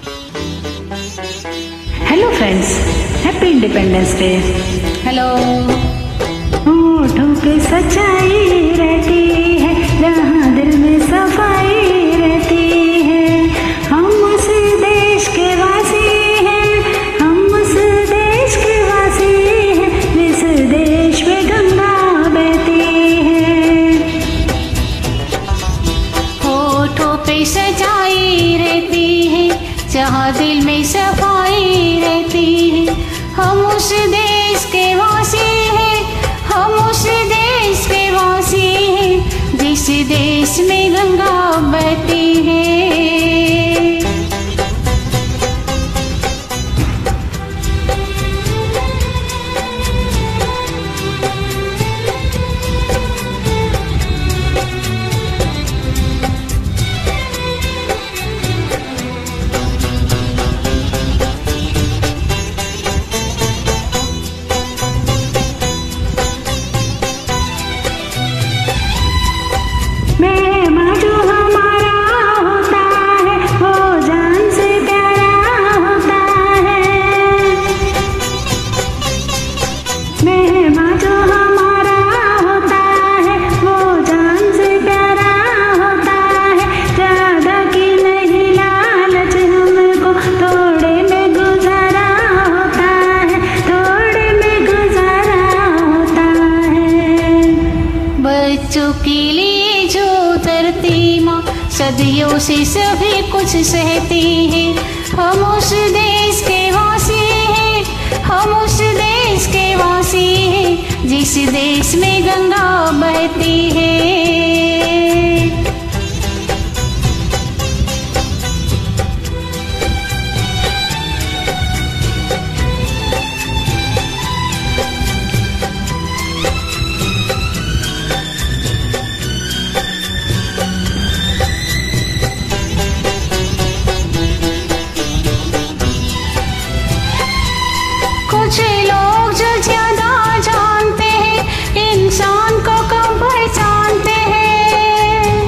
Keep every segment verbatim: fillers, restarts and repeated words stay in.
Hello friends, happy independence day. Hello. होठों पे सच्चाई रहती है, जहाँ दिल में सफाई रहती है। हम उस देश के वासी हैं, हम उस देश के वासी हैं, जिस देश में गंगा बहती है। होठों पे सच्चाई रहती है, जहाँ दिल में सफाई रहती है। हम उस देश के वासी हैं, हम उस देश के वासी हैं, जिस देश में गंगा बहती है। मेहमान जो हमारा होता है, वो जान से प्यारा होता है। मेहमान जो हमारा होता है, वो जान से प्यारा होता है। ज्यादा की नहीं लालच हमको, थोड़े में गुजारा होता है, थोड़े में गुजारा होता है। बच्चों के लिए जो धरती माँ सदियों से सभी कुछ सहती है। हम उस देश के वासी हैं, हम उस देश के वासी हैं, जिस देश में गंगा बहती है। कुछ लोग जो ज्यादा जानते हैं, इंसान को कम पहचानते हैं।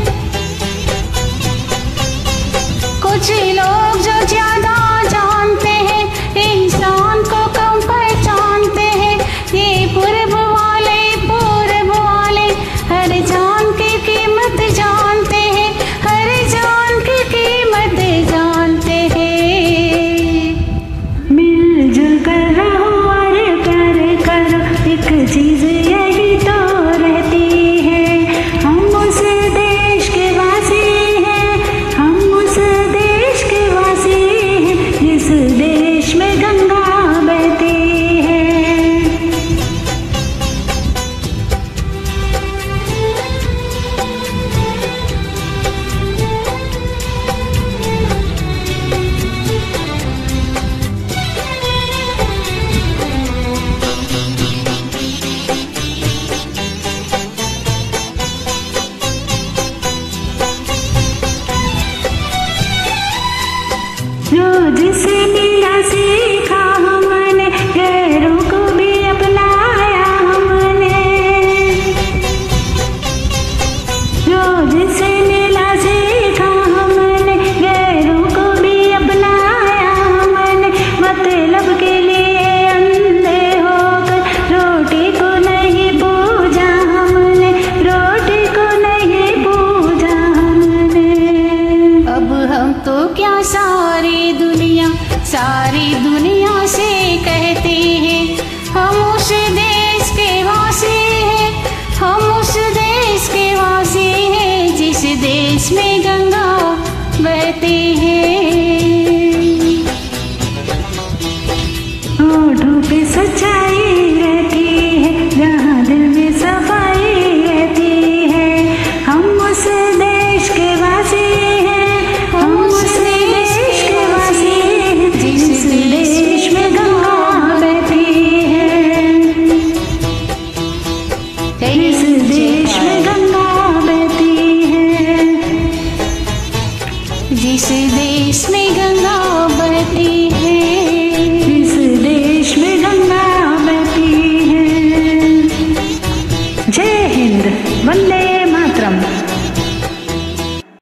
कुछ लोग जो ज्यादा जानते हैं, इंसान को कम पहचानते हैं। ये पूर्व वाले पूर्व वाले हर जान की कीमत जानते हैं, हर जान की कीमत जानते हैं। मिलजुल कर रहो और प्यार करो, एक चीज यही तो रहती है। हम उस देश के वासी हैं, हम उस देश के वासी हैं, जिस देश में गंगा बहती है। जो जिसे मिला सीखा हमने, गैरों को भी अपनाया हमने। जो जिसे मिला सीखा हमने, गैरों को भी अपनाया हमने। मतलब के लिए अंधे होकर रोटी को नहीं पूजा हमने, रोटी को नहीं पूजा हमने। अब हम तो क्या सारी दुनिया सारी दुनिया से कहते हैं, हम उस देश के वासी हैं, हम उस देश के वासी हैं, जिस देश में गंगा बहती है।